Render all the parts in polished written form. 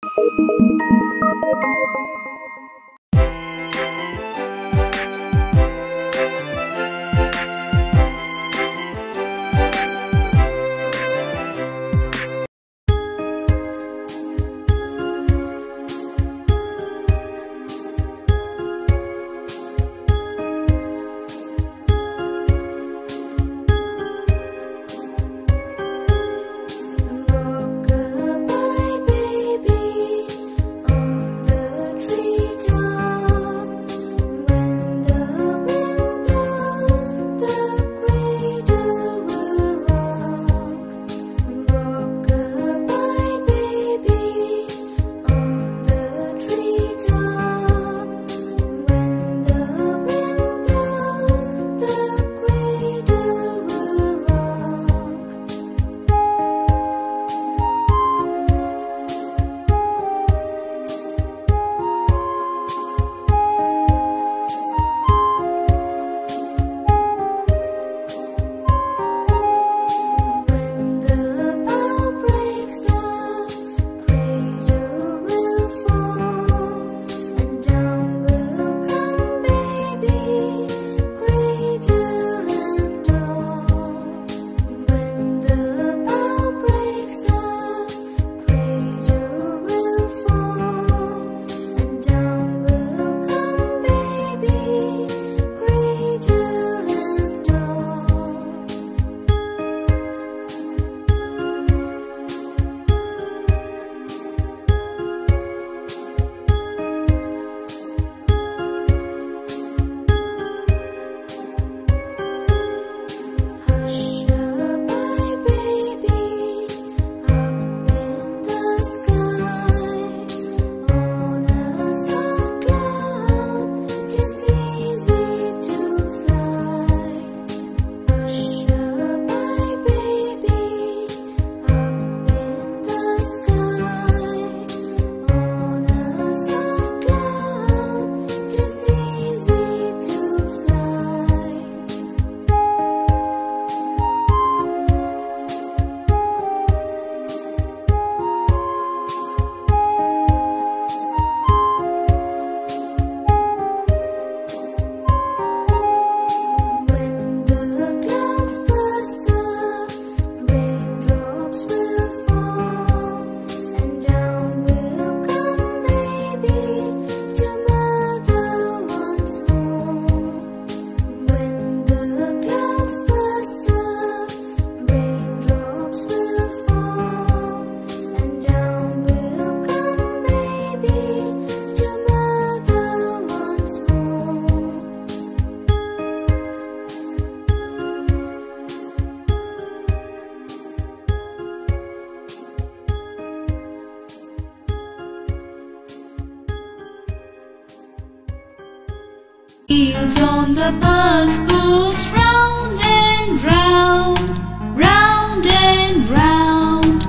Wheels on the bus goes round and round, round and round,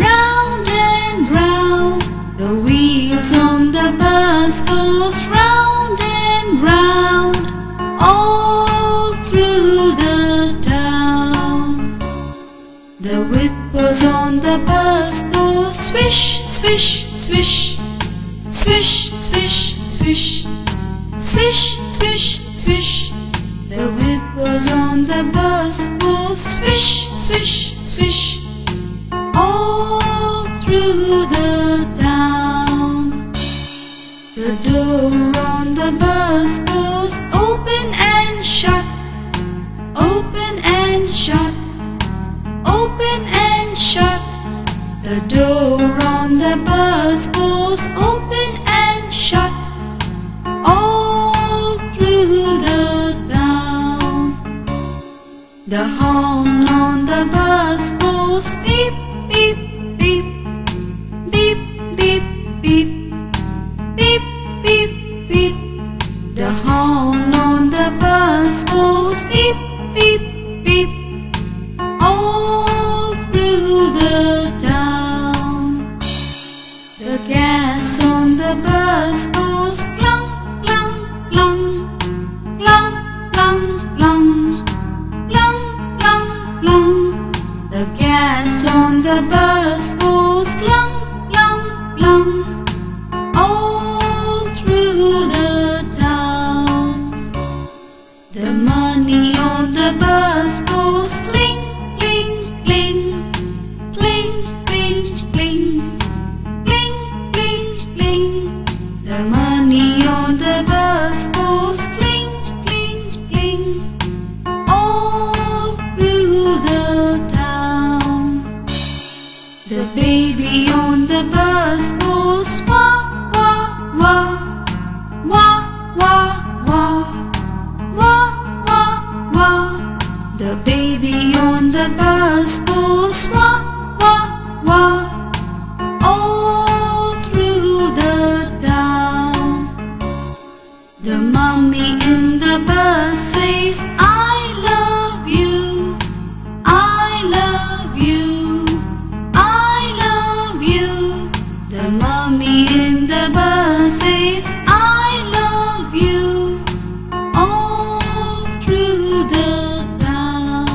round and round. The wheels on the bus goes round and round, all through the town. The whippers on the bus go swish, swish, swish, swish, swish, swish, swish, swish, swish. The whippers on the bus go swish, swish, swish, all through the town. The door on the bus goes open and shut, open and shut, open and shut. The door on the bus goes open and shut, all through the town. The horn on the bus goes beep, beep, beep, beep, beep, beep, beep, beep, beep. The horn on the bus goes beep, beep, beep, all through the town. The gas on the bus goes clunk, clunk, clunk, clunk, clunk, clunk, clunk, clunk, clunk. The gas on the bus goes clunk, clunk, clunk, The money on the bus goes cling, cling, cling all through the town. The baby on the bus goes wah, wah, wah, wah, wah, wah, wah, wah, wah. The baby on the bus goes wah, wah, wah all through the town. The mommy in the bus says, I love you, I love you, I love you. The mommy in the bus says, I love you all through the town.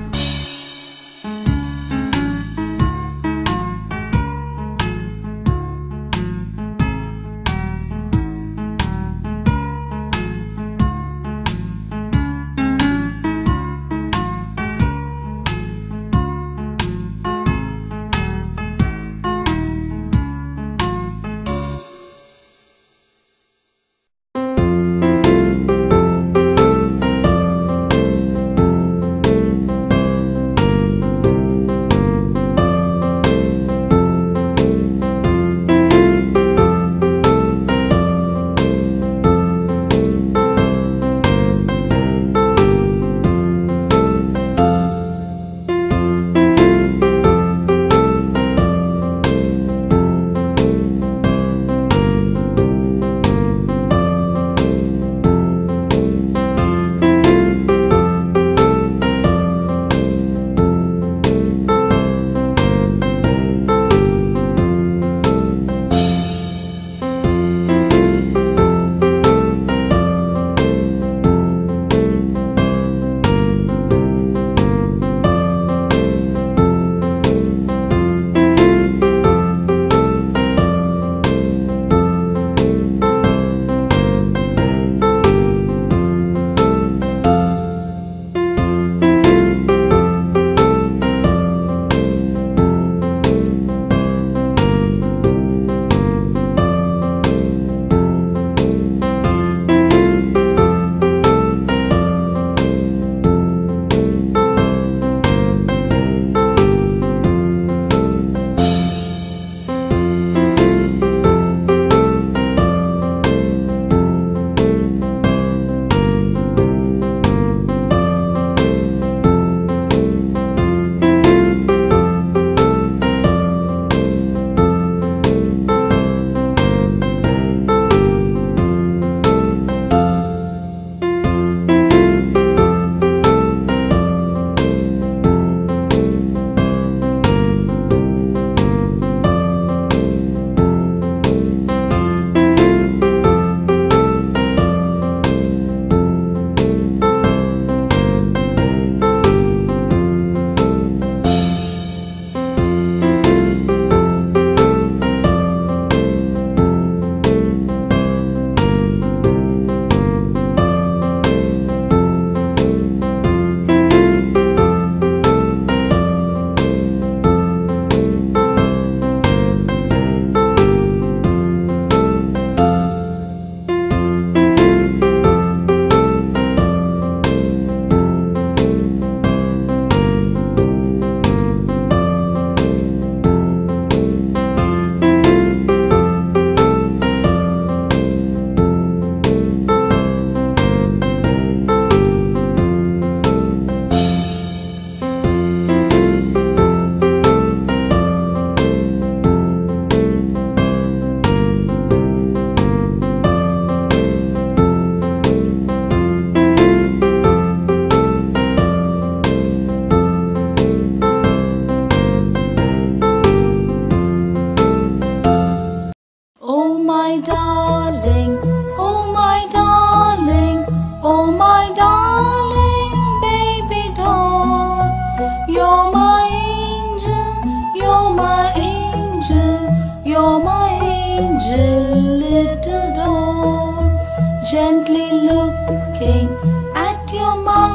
gently looking at your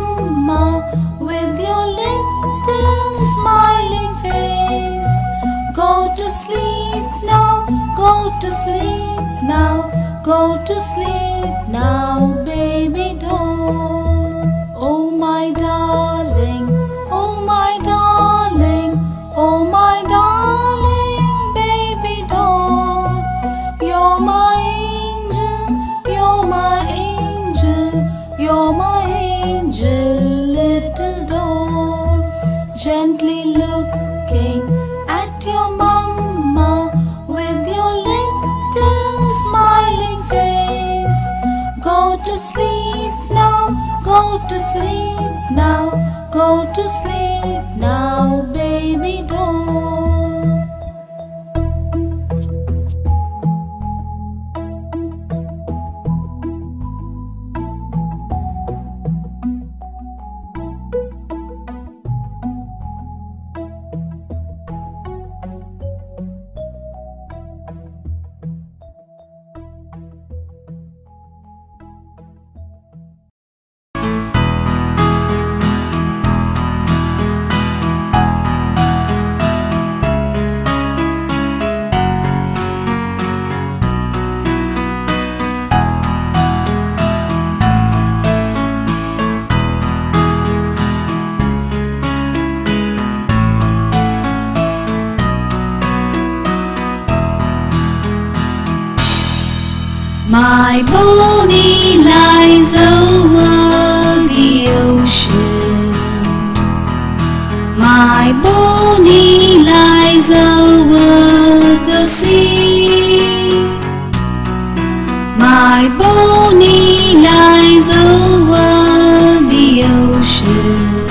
mama with your little smiling face. Go to sleep now, go to sleep now, go to sleep now, baby doll. Oh my darling, oh my darling, oh my darling, baby doll. You're my angel, you're my angel, you're my angel, little doll. Gently looking at your mama with your little smiling face. Go to sleep now, go to sleep now, go to sleep now, baby doll. My pony lies over the ocean. My pony lies over the sea. My pony lies over the ocean.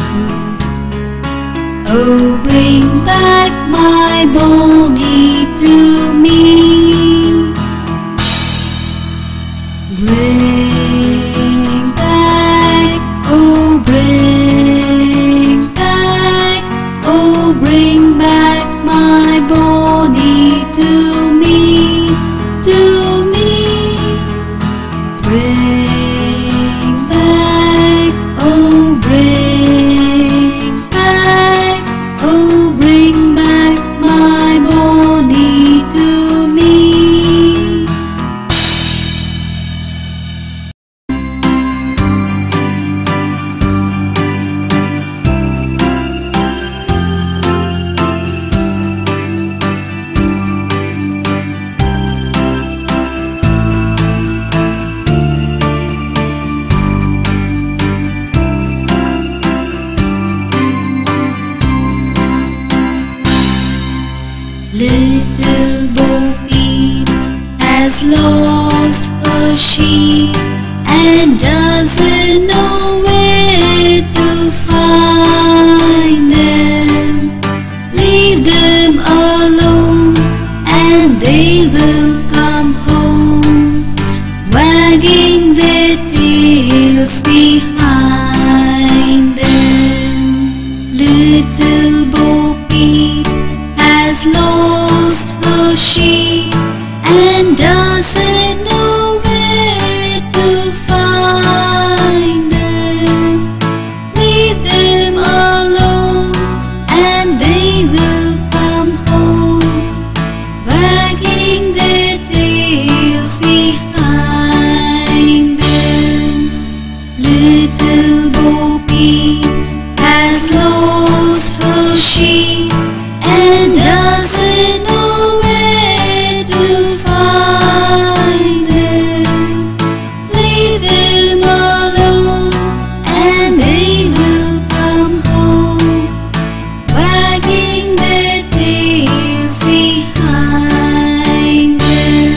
Oh, bring back my pony to me. Bring back, oh bring back, oh bring back my pony to me, to me. Bring back, oh bring back, oh bring back my pony to me. Little Bo Peep has lost her sheep and doesn't know where to find them. Leave them alone and they will come home, wagging their tails behind them. Little Bo Peep has lost her sheep and doesn't know where to find them. Leave them alone and they will come home, wagging their tails behind them. Little Bo Peep has lost her sheep and doesn't know where to find them. Leave them alone and they will come home, wagging their tails behind them.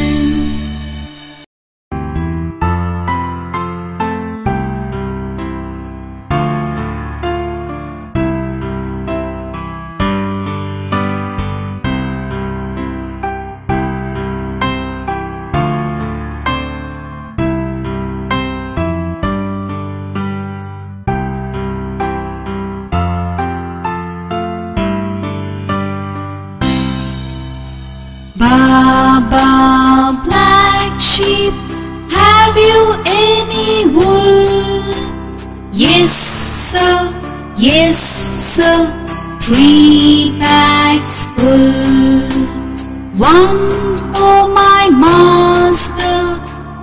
Baba, black sheep, have you any wool? Yes, sir, yes, sir, 3 bags full. 1 for my master,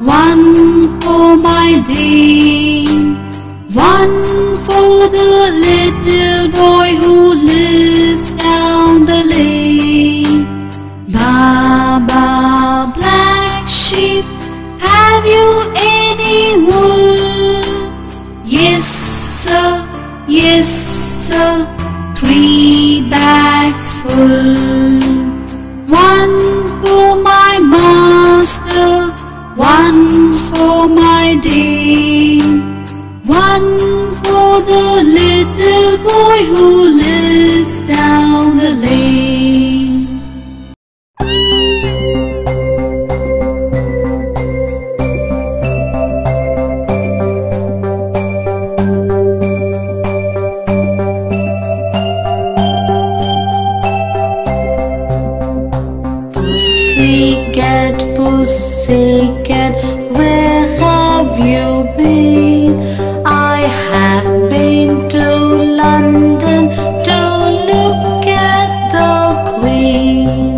sheep? Have you any wool? Yes, sir, yes, sir, 3 bags full. 1 for my master, 1 for my dame, 1 for the little boy who lives down the lane. Pussycat, pussycat, where have you been? I have been to London to look at the Queen.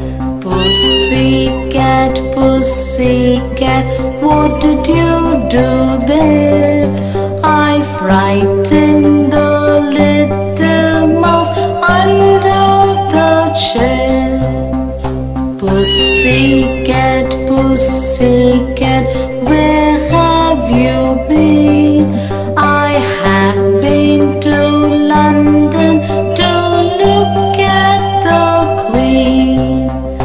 Pussycat, pussycat, what did you do there? I frightened the little mouse under the chair. Pussycat, pussycat, where have you been? I have been to London to look at the Queen.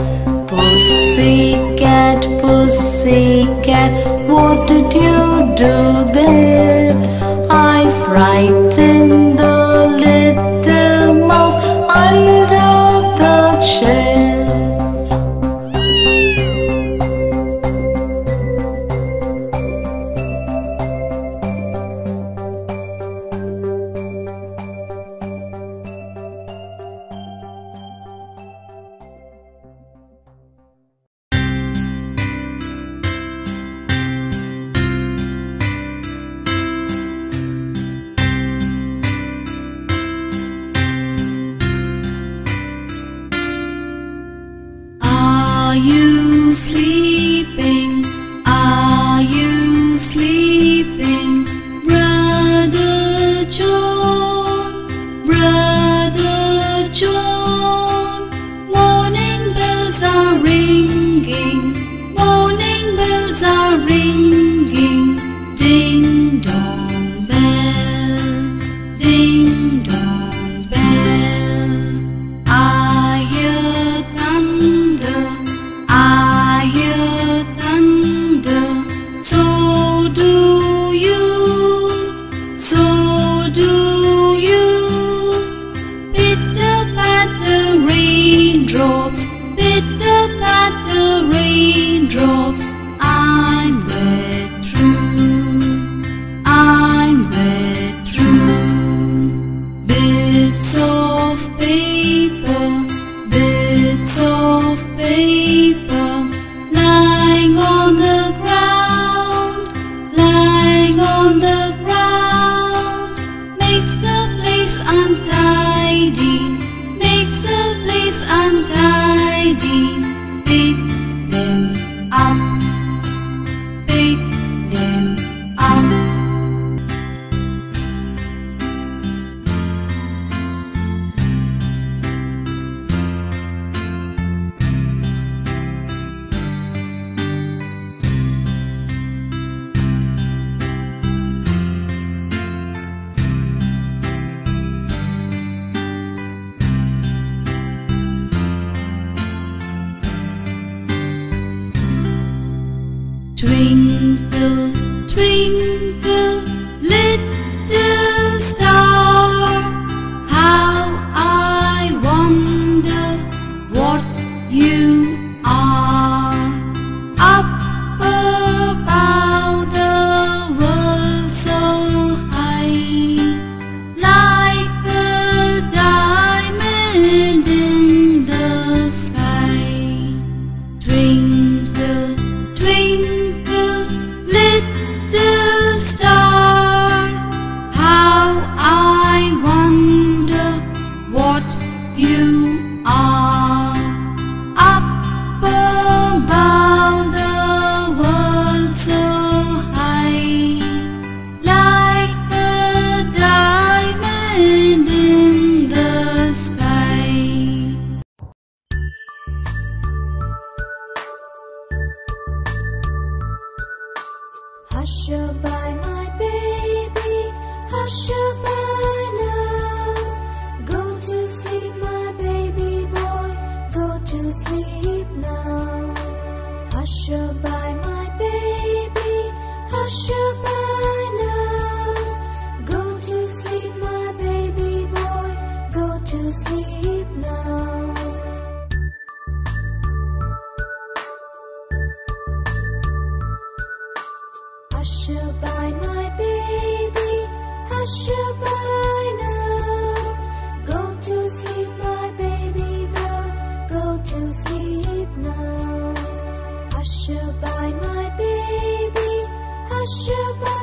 Pussycat, pussycat, what did you do there? I frightened the little mouse under the chair. Are you sleeping? Are you sleeping? Brother John, Brother John. Morning bells are ringing, morning bells are ringing. Ding dong bell, ding dong bell. I hear thunder, I hear thunder. So do you, so do you. Pitter patter raindrops, pitter patter raindrops. I'm wet through, I'm wet through. Bits of paper, bits of paper, lying on the ground, lying on the ground. Makes the place untidy, makes the place untidy. Pick them up, pick them up. Twinkle, twinkle, little star, how I wonder what you are. Up above the world so high, like a diamond in the sky. Twinkle, twinkle, little Hush-a-bye, my baby, hush-a-bye now. Go to sleep, my baby boy, go to sleep now. Hush-a-bye, my baby, hush-a-bye now. Go to sleep, my baby boy, go to sleep now. Hush-a-bye, my baby, hush-a-bye now. Go to sleep, my baby girl, go to sleep now. Hush-a-bye, my baby, hush-a-bye.